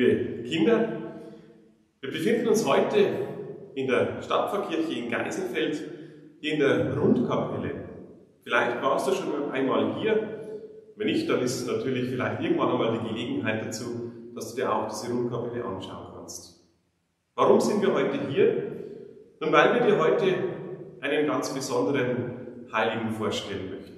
Liebe Kinder, wir befinden uns heute in der Stadtpfarrkirche in Geisenfeld, hier in der Rundkapelle. Vielleicht warst du schon einmal hier. Wenn nicht, dann ist natürlich vielleicht irgendwann einmal die Gelegenheit dazu, dass du dir auch diese Rundkapelle anschauen kannst. Warum sind wir heute hier? Nun, weil wir dir heute einen ganz besonderen Heiligen vorstellen möchten.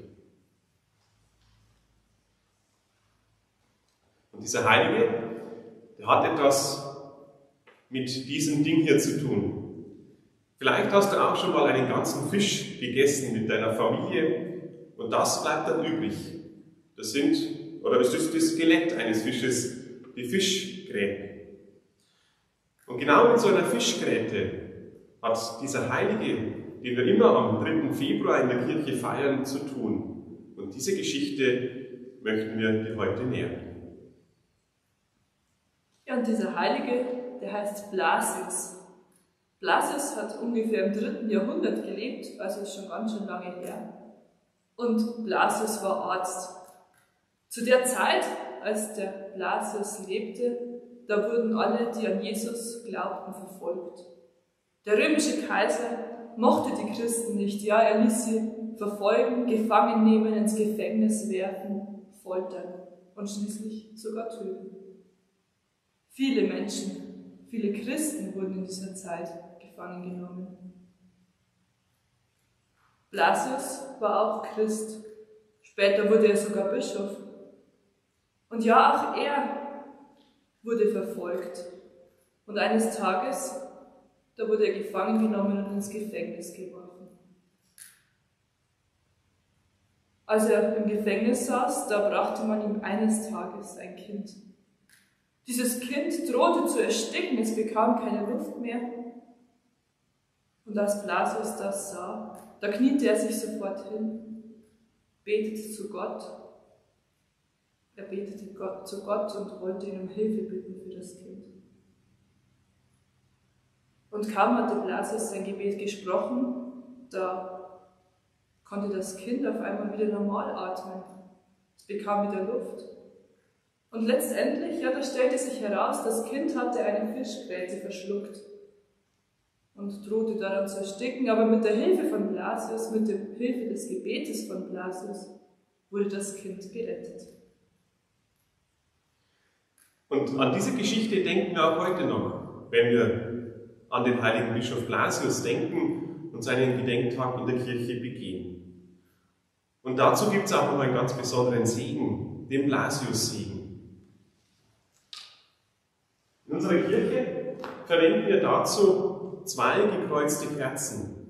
Und dieser Heilige, der hat etwas mit diesem Ding hier zu tun. Vielleicht hast du auch schon mal einen ganzen Fisch gegessen mit deiner Familie und das bleibt dann übrig. Das ist das Skelett eines Fisches, die Fischgräten. Und genau mit so einer Fischgräte hat dieser Heilige, den wir immer am 3. Februar in der Kirche feiern, zu tun. Und diese Geschichte möchten wir dir heute näher bringen. Ja, und dieser Heilige, der heißt Blasius. Blasius hat ungefähr im 3. Jahrhundert gelebt, also ist schon ganz schön lange her. Und Blasius war Arzt. Zu der Zeit, als der Blasius lebte, da wurden alle, die an Jesus glaubten, verfolgt. Der römische Kaiser mochte die Christen nicht, ja, er ließ sie verfolgen, gefangen nehmen, ins Gefängnis werfen, foltern und schließlich sogar töten. Viele Menschen, viele Christen wurden in dieser Zeit gefangen genommen. Blasius war auch Christ. Später wurde er sogar Bischof. Und ja, auch er wurde verfolgt. Und eines Tages, da wurde er gefangen genommen und ins Gefängnis geworfen. Als er im Gefängnis saß, da brachte man ihm eines Tages ein Kind. Dieses Kind drohte zu ersticken, es bekam keine Luft mehr. Und als Blasius das sah, da kniete er sich sofort hin, betete zu Gott. Er betete zu Gott und wollte ihn um Hilfe bitten für das Kind. Und kaum hatte Blasius sein Gebet gesprochen, da konnte das Kind auf einmal wieder normal atmen. Es bekam wieder Luft. Und letztendlich, ja, da stellte sich heraus, das Kind hatte eine Fischgräte verschluckt und drohte daran zu ersticken, aber mit der Hilfe von Blasius, mit der Hilfe des Gebetes von Blasius, wurde das Kind gerettet. Und an diese Geschichte denken wir auch heute noch, wenn wir an den heiligen Bischof Blasius denken und seinen Gedenktag in der Kirche begehen. Und dazu gibt es auch noch einen ganz besonderen Segen, den Blasius-Segen. In unserer Kirche verwenden wir dazu 2 gekreuzte Kerzen.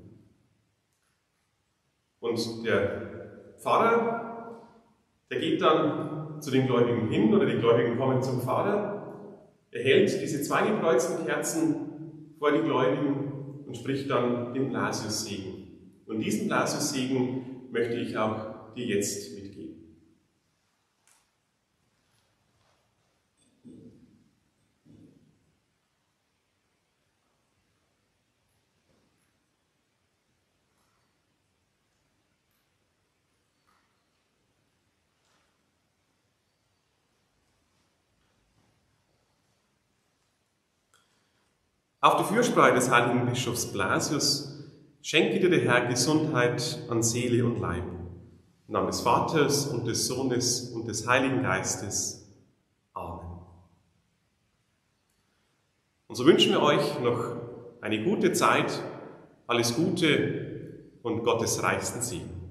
Und der Pfarrer, der geht dann zu den Gläubigen hin, oder die Gläubigen kommen zum Pfarrer, er hält diese 2 gekreuzten Kerzen vor die Gläubigen und spricht dann den Blasius-Segen. Und diesen Blasius-Segen möchte ich auch dir jetzt mitgeben. Auf die Fürsprache des heiligen Bischofs Blasius schenke dir der Herr Gesundheit an Seele und Leib. Im Namen des Vaters und des Sohnes und des Heiligen Geistes. Amen. Und so wünschen wir euch noch eine gute Zeit, alles Gute und Gottes reichsten Segen.